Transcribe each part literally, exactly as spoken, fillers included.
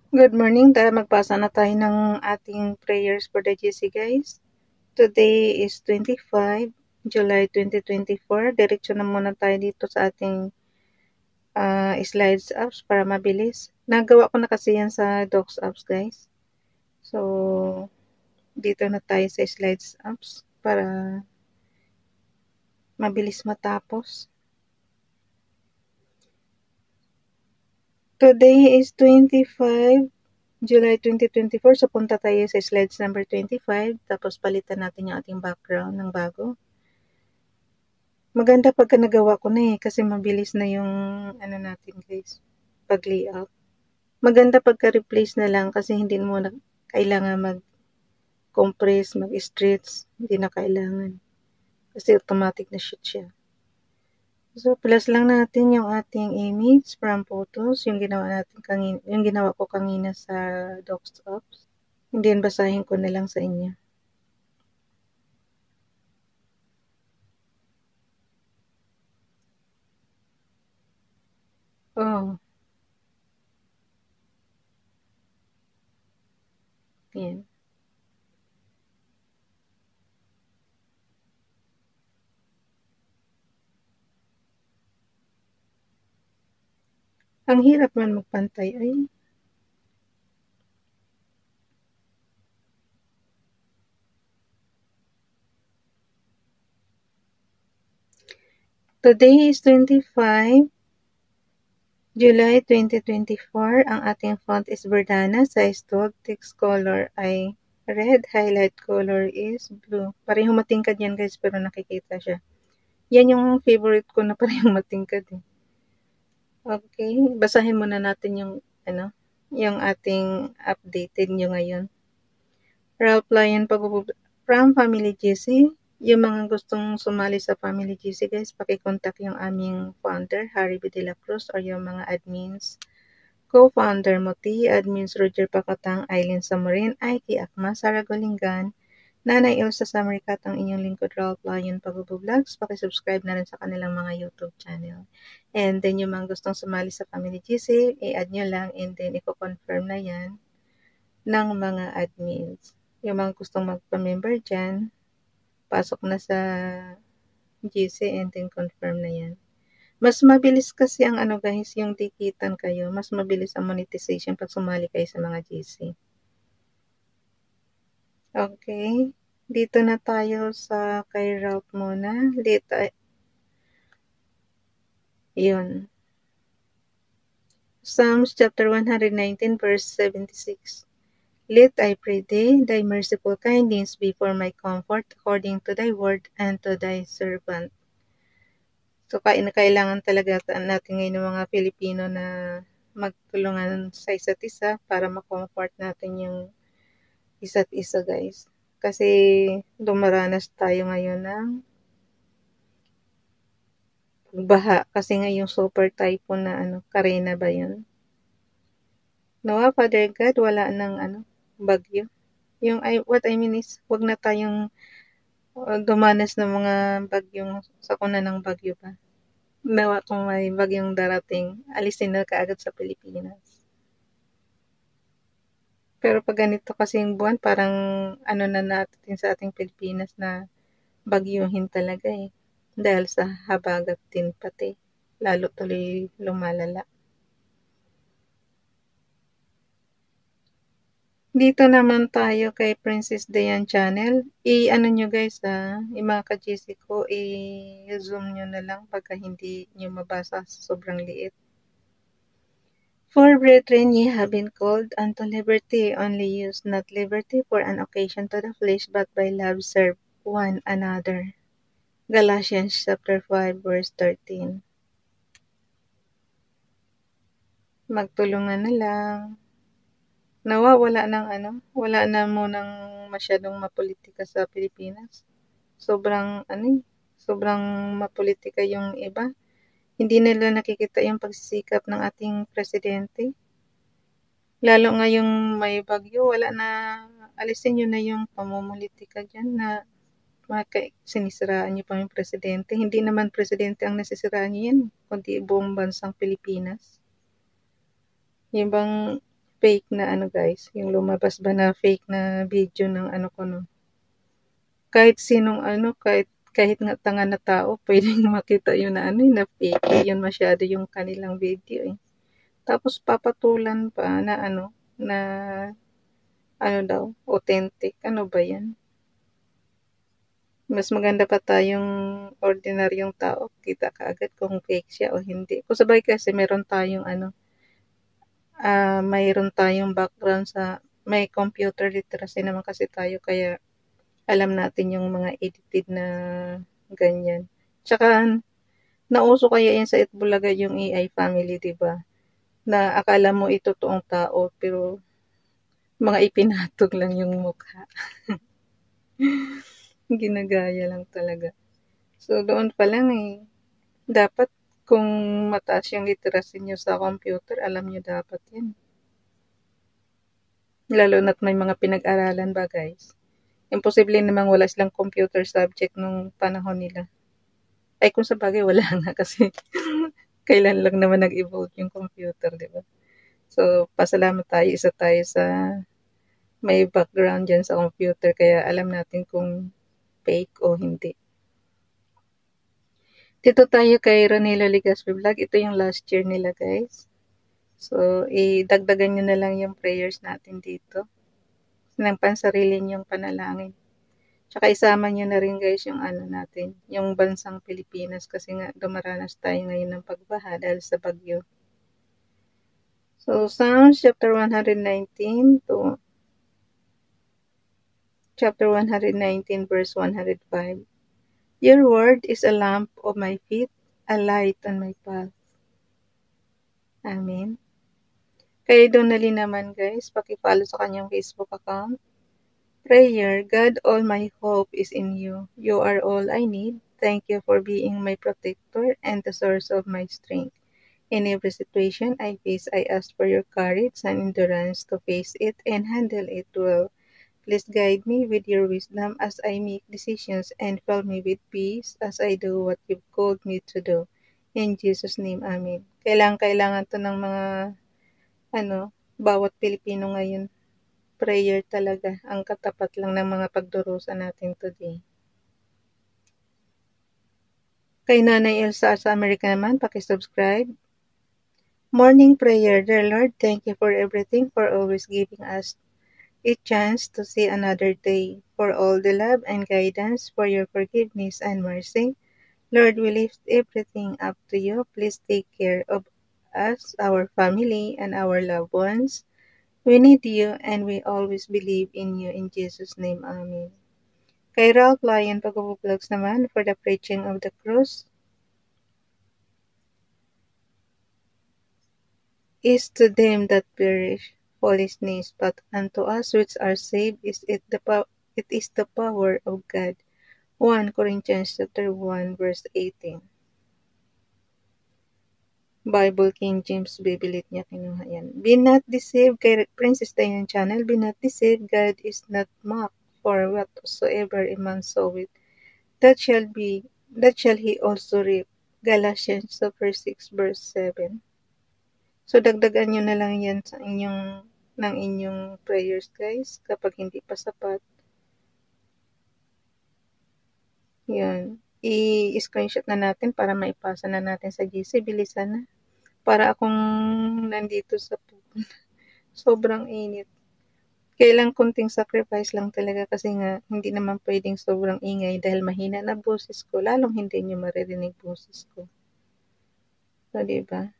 Good morning. Tayo magbasa na tayo ng ating prayers for the G C, guys. Today is twenty-five, July twenty twenty-four. Diretso na muna tayo dito sa ating uh, slides apps para mabilis. Nagawa ko na kasi yan sa Docs apps, guys. So, dito na tayo sa slides apps para mabilis matapos. Today is twenty-five, July twenty twenty-four. So, punta tayo sa slides number twenty-five. Tapos, palitan natin yung ating background ng bago. Maganda pagka nagawa ko na eh, kasi mabilis na yung ano natin guys, pag-layout. Maganda pagka replace na lang kasi hindi mo na kailangan mag-compress, mag-stretch, hindi na kailangan. Kasi automatic na shoot siya. So, plus lang natin yung ating image from photos, yung ginawa natin kanina, yung ginawa ko kanina sa Docs apps. Hindi yun, basahin ko na lang sa inyo. Oh. Yan. Ang hirap man magpantay ay. Today is twenty-five, July twenty twenty-four. Ang ating font is Verdana. Size twelve. Text color ay red. Highlight color is blue. Parehong matingkad yan guys, pero nakikita siya. Yan yung favorite ko na parehong matingkad eh. Okay, basahin muna natin yung ano, yung ating updated nyo ngayon. Ralph Lyon Pagubub from Family G C. Yung mga gustong sumali sa Family G C guys, pakicontact yung aming founder, Harry B. De La Cruz, or yung mga admins. Co-founder mo T, admins Roger Pacatang, Eileen Samorin, Aiki Akma, Sara Golingan, Nanay Elsa Samaricat, ang inyong lingkod Ralph Lyon Pagubub Vlogs. Pakisubscribe na rin sa kanilang mga YouTube channel. And then yung mga gustong sumali sa Family G C, i-add nyo lang and then i-confirm na yan ng mga admins. Yung mga gustong magpa-member dyan, pasok na sa G C and then confirm na yan. Mas mabilis kasi ang ano guys, yung dikitan kayo, mas mabilis ang monetization pag sumali kayo sa mga G C. Okay, dito na tayo sa kay Ralph muna. Dito, yun. Psalms chapter one nineteen verse seventy-six. Let I pray thee, thy merciful kindness be for my comfort, according to thy word and to thy servant. So, kailangan talaga natin ngayon ng mga Pilipino na magtulungan sa isa't isa para ma-comfort natin yung isa't isa guys. Kasi dumaranas tayo ngayon ng baha. Kasi nga yung super typhoon na ano, Karina ba yun? Nawa, Father God, wala nang ano, bagyo. Yung, I, what I mean is, wag na tayong uh, dumanas ng mga bagyong sakuna ng bagyo pa. Nawa kung may bagyong darating, alisin na kaagad sa Pilipinas. Pero pag ganito kasing buwan, parang ano na natin sa ating Pilipinas na bagyuhin talaga eh. Dahil sa habagat din pati. Lalo tuloy lumalala. Dito naman tayo kay Princess Dayan Channel. I-ano nyo guys ha, yung mga ka-G C ko, i-zoom nyo na lang pagka hindi nyo mabasa sa sobrang liit. For brethren, ye have been called unto liberty, only use not liberty for an occasion to the flesh, but by love serve one another. Galatians chapter five verse thirteen. Magtulungan na lang. Nawa, wala nang ano, wala na munang masyadong mapolitika sa Pilipinas. Sobrang, ano sobrang mapolitika yung iba. Hindi nila nakikita yung pagsisikap ng ating presidente. Lalo ngayong may bagyo, wala na, alisin nyo na yung pamumulitika dyan na sinisiraan nyo pa yung presidente. Hindi naman presidente ang nasisiraan nyo yan, kundi buong bansang Pilipinas. Yung bang fake na ano guys, yung lumabas ba na fake na video ng ano ko no. Kahit sinong ano, kahit kahit nga tanga na tao, pwedeng makita yun na ano, na fake. Yun masyado yung kanilang video eh. Tapos papatulan pa na ano, na ano daw, authentic. Ano ba yan? Mas maganda pa tayong ordinaryong tao. Kita kaagad kung fake siya o hindi. Kung sabay kasi meron tayong ano, ah mayroon tayong background sa, may computer literacy naman kasi tayo. Kaya alam natin yung mga edited na ganyan. Tsaka, nauso kaya yan sa Itbulaga yung A I family, di ba? Na akala mo ito toong tao, pero mga ipinatog lang yung mukha. Ginagaya lang talaga. So, doon pa lang eh. Dapat, kung mataas yung literacy nyo sa computer, alam nyo dapat yan. Lalo na't may mga pinag-aralan ba, guys? Imposible namang wala silang computer subject nung panahon nila. Ay, kung sa bagay, wala nga kasi kailan lang naman nag-evolve yung computer, di ba? So, pasalamat tayo, isa tayo sa may background dyan sa computer, kaya alam natin kung fake o hindi. Dito tayo kay Ronelo Ligaspi Vlog. Ito yung last year nila, guys. So, idagdagan nyo na lang yung prayers natin dito. Ng pansarili nyong panalangin. Tsaka isama nyo na rin, guys, yung ano natin, yung bansang Pilipinas, kasi nga dumaranas tayo ngayon ng pagbaha dahil sa bagyo. So, Psalms chapter one nineteen to chapter one nineteen verse one oh five. Your word is a lamp of my feet, a light on my path. Amen. Kay Donnelly naman, guys, paki-follow sa kanyang Facebook account. Prayer, God, all my hope is in you. You are all I need. Thank you for being my protector and the source of my strength. In every situation I face, I ask for your courage and endurance to face it and handle it well. Please guide me with your wisdom as I make decisions and fill me with peace as I do what you've called me to do. In Jesus' name, Amen. Kailangan-kailangan to ng mga, ano, bawat Pilipino ngayon. Prayer talaga ang katapat lang ng mga pagdurusa natin today. Kay Nanay Elsa sa Amerika naman, paki-subscribe. Morning prayer. Dear Lord, thank you for everything, for always giving us a chance to see another day, for all the love and guidance, for your forgiveness and mercy. Lord, we lift everything up to you. Please take care of us, our family, and our loved ones. We need you and we always believe in you. In Jesus' name, Amen. Kay Ralph Lyon Pag-vlogs naman, for the preaching of the cross is to them that perish foolishness, but unto us which are saved is it the it is the power of God. First Corinthians chapter one verse eighteen. Bible King James Bibilit niya kinuha yan. Be not deceived, kay Princess Diane Channel, be not deceived, God is not mocked, for whatsoever a man soweth, that shall be, that shall he also reap. Galatians chapter six verse seven. So, dagdagan nyo na lang yan sa inyong, ng inyong prayers, guys, kapag hindi pa sapat. Yan. I-screenshot na natin para maipasa na natin sa G C. Bilisan na. Para akong nandito sa sobrang init. Kailang kunting sacrifice lang talaga kasi nga hindi naman pwedeng sobrang ingay dahil mahina na boses ko. Lalong hindi nyo maririnig boses ko. So, diba?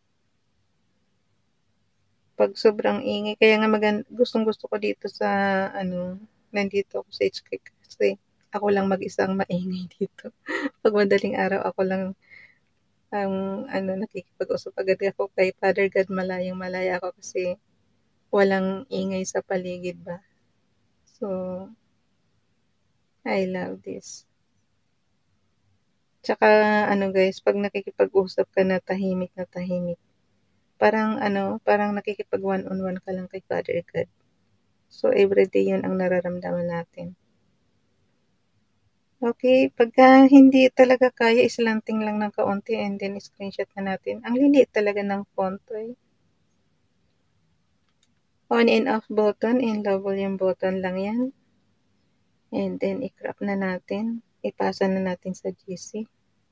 Pag sobrang ingay, kaya nga magand- gustong gusto ko dito sa, ano, nandito ako sa H K kasi ako lang mag-isang maingay dito. Pag madaling araw, ako lang ang, ano, nakikipag-usap agad ako kay Father God, malayang malaya ako kasi walang ingay sa paligid ba. So, I love this. Tsaka, ano guys, pag nakikipag-usap ka na tahimik na tahimik, parang ano, parang nakikipag one-on-one ka lang kay Father God. So, everyday yun ang nararamdaman natin. Okay, pagka hindi talaga kaya, islanting lang ng kaunti and then screenshot na natin. Ang liliit talaga ng font eh. On and off button and low volume button lang yan. And then, i-crop na natin. Ipasa na natin sa G C.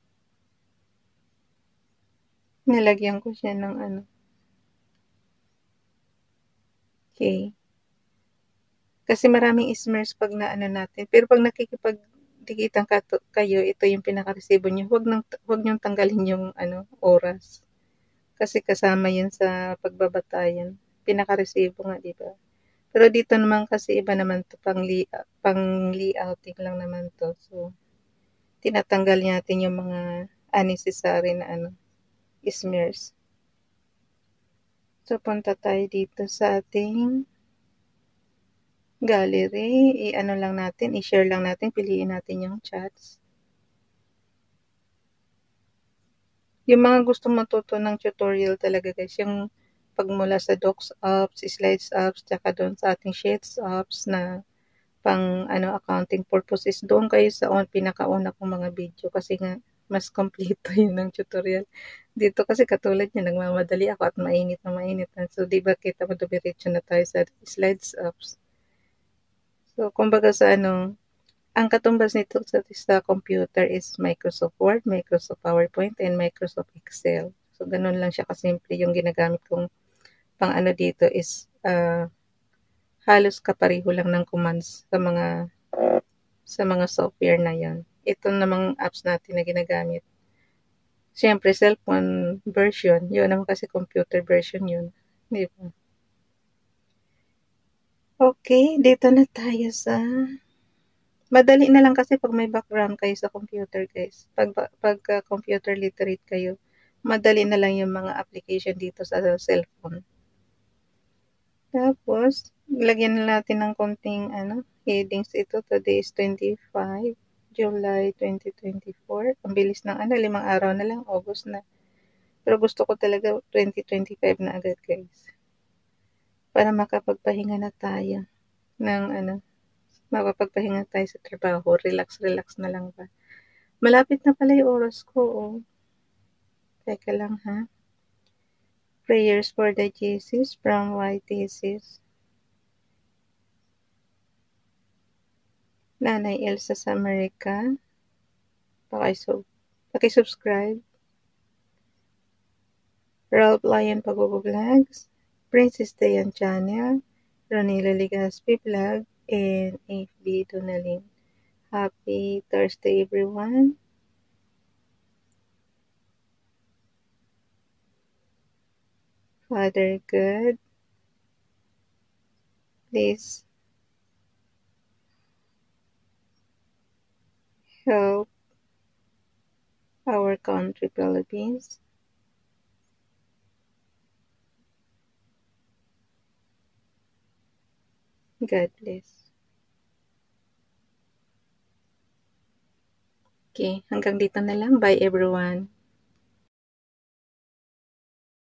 Nalagyan ko siya ng ano. Okay. Kasi maraming smears pag naano natin. Pero pag nakikipagdikitan ka kayo, ito yung pinaka-resibo nyo. Huwag, nang, huwag nyong tanggalin yung ano, oras. Kasi kasama yun sa pagbabatayan. Pinaka-resibo nga, di ba? Pero dito naman kasi iba naman to pang, li pang layouting lang naman to. So, tinatanggal natin yung mga unnecessary na ano, smears. So, punta tayo dito sa ating gallery. I-ano lang natin, i-share lang natin, piliin natin yung chats. Yung mga gustong matuto ng tutorial talaga guys, yung pagmula sa docs apps, slides apps, tsaka doon sa ating sheets apps na pang ano accounting purposes, doon kayo sa on, pinakauna kong mga video kasi nga mas kompleto yun ng tutorial. Dito kasi katulad niya, nagmamadali ako at mainit na mainit na. So, di ba kita mo dumiretso na tayo sa slides apps. So, kumbaga sa ano, ang katumbas nito sa, sa computer is Microsoft Word, Microsoft PowerPoint, and Microsoft Excel. So, ganun lang siya kasimple. Yung ginagamit kong pang ano dito is uh, halos kapareho lang ng commands sa mga sa mga software na yan. Ito namang apps natin na ginagamit. Siyempre, cellphone version. Yun naman kasi computer version yun. Di ba? Okay, dito na tayo sa madali na lang kasi pag may background kayo sa computer guys. Pag, pag uh, computer literate kayo, madali na lang yung mga application dito sa cellphone. Tapos, lagyan na natin ng konting ano, headings ito. Today is twenty-five, July twenty twenty-four. Ang bilis ng ano, limang araw na lang, August na. Pero gusto ko talaga twenty twenty-five na agad guys. Para makapagpahinga na tayo ng ano, makapagpahinga tayo sa trabaho. Relax, relax na lang ba. Malapit na pala yung oras ko, oh. Teka lang, ha. Prayers for the Jesus from Y Thesis. Nanay Elsa sa Amerika. Pakisub Pakisubscribe. Ralph Lion Pagbo-Vlogs. Princess Dayan Channel. Ronila Ligaspi Vlog. And F B Donalyn. Happy Thursday, everyone. Father God, please help our country, Philippines. God bless. Okay, hanggang dito na lang. Bye everyone.